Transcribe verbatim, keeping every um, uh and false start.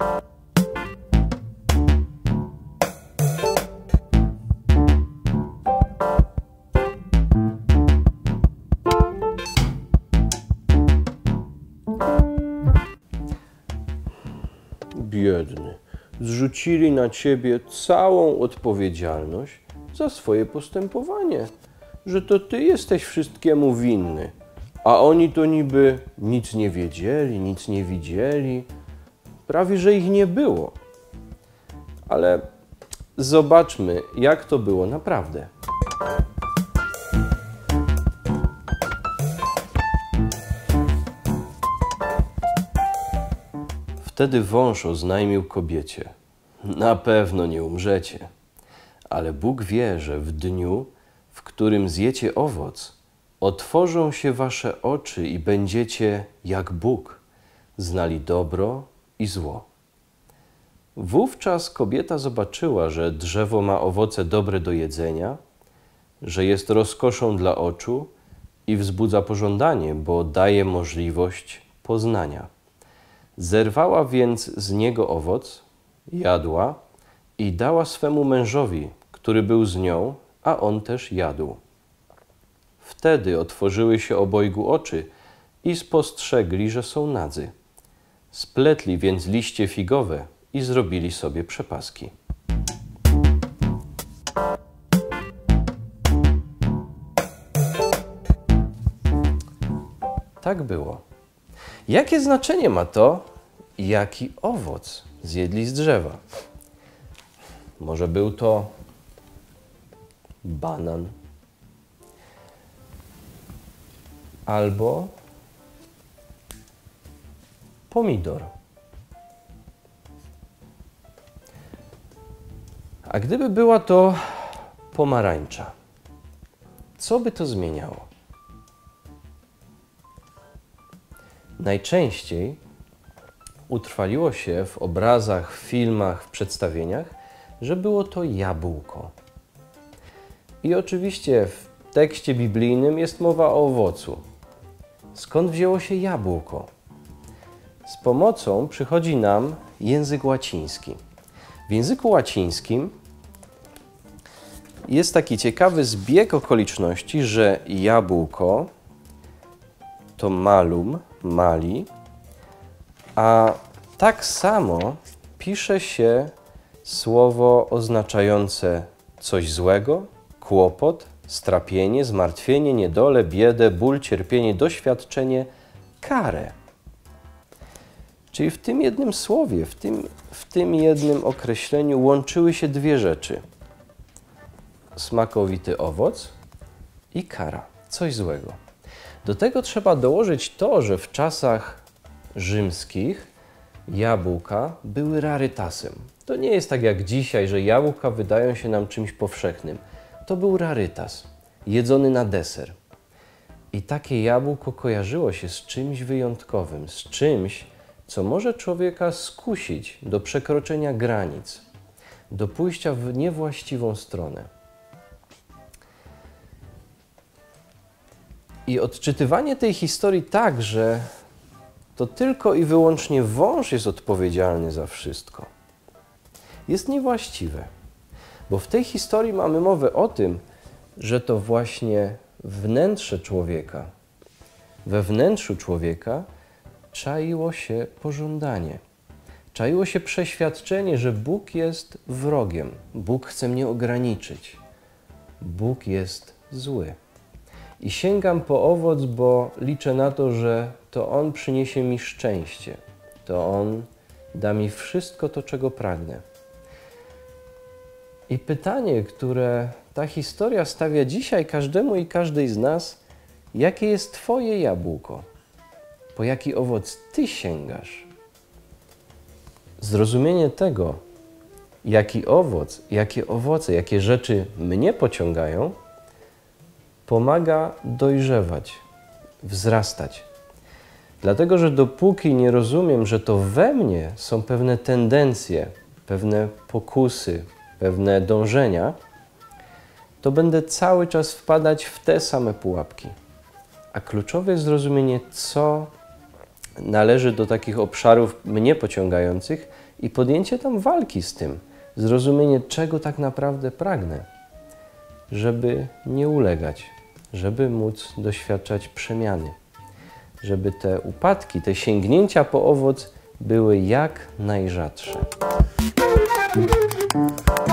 Biedny, zrzucili na ciebie całą odpowiedzialność za swoje postępowanie, że to ty jesteś wszystkiemu winny, a oni to niby nic nie wiedzieli, nic nie widzieli, prawie że ich nie było. Ale zobaczmy, jak to było naprawdę. Wtedy wąż oznajmił kobiecie: na pewno nie umrzecie, ale Bóg wie, że w dniu, w którym zjecie owoc, otworzą się wasze oczy i będziecie jak Bóg, znali dobro i zło. Wówczas kobieta zobaczyła, że drzewo ma owoce dobre do jedzenia, że jest rozkoszą dla oczu i wzbudza pożądanie, bo daje możliwość poznania. Zerwała więc z niego owoc, jadła i dała swemu mężowi, który był z nią, a on też jadł. Wtedy otworzyły się obojgu oczy i spostrzegli, że są nadzy. Spletli więc liście figowe i zrobili sobie przepaski. Tak było. Jakie znaczenie ma to, jaki owoc zjedli z drzewa? Może był to banan albo pomidor. A gdyby była to pomarańcza, co by to zmieniało? Najczęściej utrwaliło się w obrazach, w filmach, w przedstawieniach, że było to jabłko. I oczywiście w tekście biblijnym jest mowa o owocu. Skąd wzięło się jabłko? Z pomocą przychodzi nam język łaciński. W języku łacińskim jest taki ciekawy zbieg okoliczności, że jabłko to malum, mali, a tak samo pisze się słowo oznaczające coś złego, kłopot, strapienie, zmartwienie, niedolę, biedę, ból, cierpienie, doświadczenie, karę. Czyli w tym jednym słowie, w tym, w tym jednym określeniu łączyły się dwie rzeczy. Smakowity owoc i kara, coś złego. Do tego trzeba dołożyć to, że w czasach rzymskich jabłka były rarytasem. To nie jest tak jak dzisiaj, że jabłka wydają się nam czymś powszechnym. To był rarytas, jedzony na deser. I takie jabłko kojarzyło się z czymś wyjątkowym, z czymś, co może człowieka skusić do przekroczenia granic, do pójścia w niewłaściwą stronę. I odczytywanie tej historii tak, że to tylko i wyłącznie wąż jest odpowiedzialny za wszystko, jest niewłaściwe. Bo w tej historii mamy mowę o tym, że to właśnie wnętrze człowieka, we wnętrzu człowieka czaiło się pożądanie. Czaiło się przeświadczenie, że Bóg jest wrogiem. Bóg chce mnie ograniczyć. Bóg jest zły. I sięgam po owoc, bo liczę na to, że to On przyniesie mi szczęście. To On da mi wszystko to, czego pragnę. I pytanie, które ta historia stawia dzisiaj każdemu i każdej z nas, jakie jest Twoje jabłko? Po jaki owoc Ty sięgasz? Zrozumienie tego, jaki owoc, jakie owoce, jakie rzeczy mnie pociągają, pomaga dojrzewać, wzrastać. Dlatego, że dopóki nie rozumiem, że to we mnie są pewne tendencje, pewne pokusy, pewne dążenia, to będę cały czas wpadać w te same pułapki. A kluczowe jest zrozumienie, co należy do takich obszarów mnie pociągających i podjęcie tam walki z tym, zrozumienie, czego tak naprawdę pragnę, żeby nie ulegać, żeby móc doświadczać przemiany, żeby te upadki, te sięgnięcia po owoc były jak najrzadsze.